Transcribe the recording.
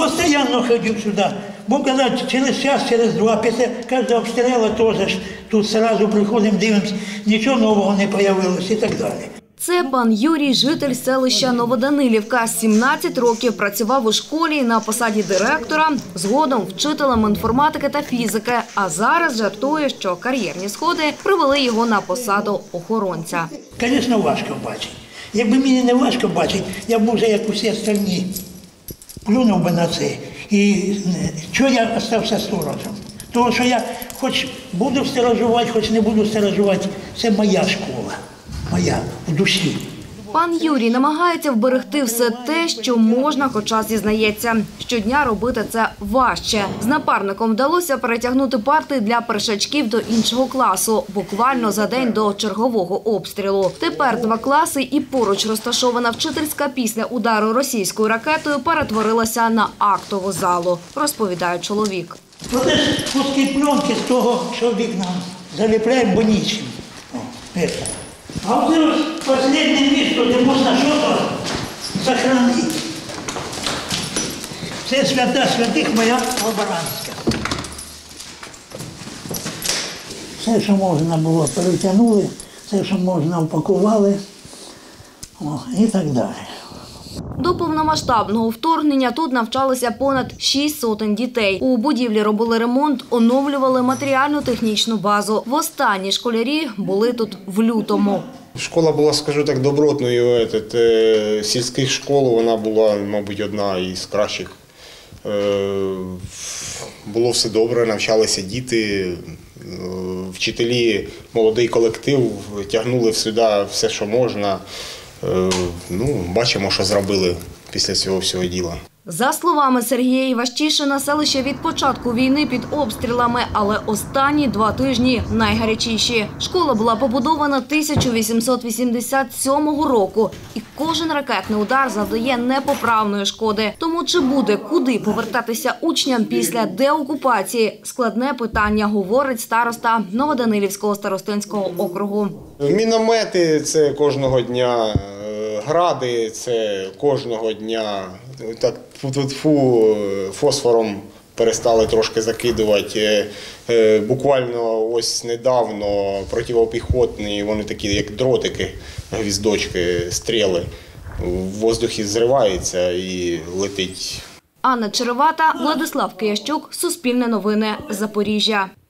Постоянно ходив сюди. Бо коли через час, через два, після кожного обстрілу теж тут одразу приходимо, дивимося, нічого нового не з'явилося і так далі. Це пан Юрій, житель селища Новоданилівка. 17 років працював у школі на посаді директора, згодом вчителем інформатики та фізики. А зараз жартує, що кар'єрні сходи привели його на посаду охоронця. Звісно, важко бачити. Якби мені не важко бачити, я б вже, як усі інші, плюнув би на це. І чого я залишився сторожем? Тому що я хоч буду сторожувати, хоч не буду сторожувати, це моя школа, моя, в душі. Пан Юрій намагається вберегти все те, що можна, хоча зізнається. Щодня робити це важче. З напарником вдалося перетягнути парти для першачків до іншого класу, буквально за день до чергового обстрілу. Тепер 2 класи і поруч розташована вчительська після удару російською ракетою перетворилася на актову залу, розповідає чоловік. Оце ж куски пленки з того, що вікна заліпляємо, бо нічим. А вот это последнее место, где можно что-то сохранить. Це свята святих моя лаборантська. Все, що можна було, перетягнули, все, що можна, упакували, і так далі. До повномасштабного вторгнення тут навчалися понад 6 сотень дітей. У будівлі робили ремонт, оновлювали матеріально-технічну базу. Востаннє школярі були тут в лютому. Школа була, скажу так, добротною сільських школ. Вона була, мабуть, одна із кращих. Було все добре, навчалися діти, вчителі, молодий колектив, тягнули сюди все, що можна. Бачимо, що зробили після цього всього діла. За словами Сергія Іващишина, селище від початку війни під обстрілами, але останні 2 тижні найгарячіші. Школа була побудована 1887 року, і кожен ракетний удар завдає непоправної шкоди. Тому чи буде куди повертатися учням після деокупації – складне питання, говорить староста Новоданилівського старостинського округу. Міномети – це кожного дня, гради – це кожного дня. Так, фосфором перестали трошки закидувати. Буквально ось недавно протипіхотні, вони такі як дротики, гвіздочки, стріли. В воздухі зривається і летить. Анна Черевата, Владислав Киящук, Суспільне новини, Запоріжжя.